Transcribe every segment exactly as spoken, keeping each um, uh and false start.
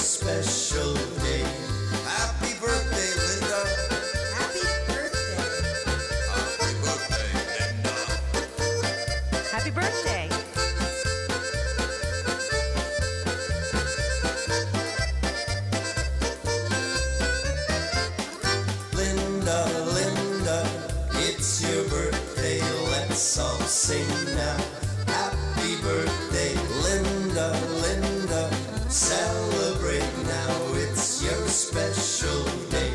special day. Happy birthday, Linda. Happy birthday. Happy birthday, Linda. Happy birthday. Linda, Linda, it's your birthday. Let's all sing now. Happy birthday, Linda, Linda. Celebrate now, it's your special day.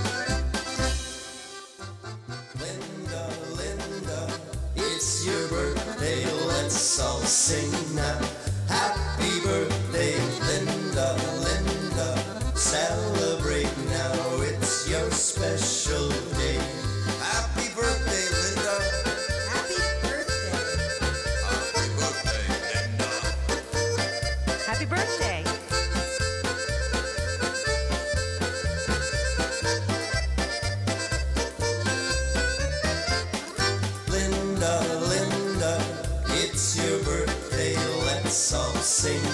Linda, Linda, it's your birthday. Let's all sing now. Happy birthday, Linda, Linda. Celebrate now, it's your special day. Happy birthday, Linda. Happy birthday. Happy birthday, Linda. Happy birthday. Linda, Linda, it's your birthday. Let's all sing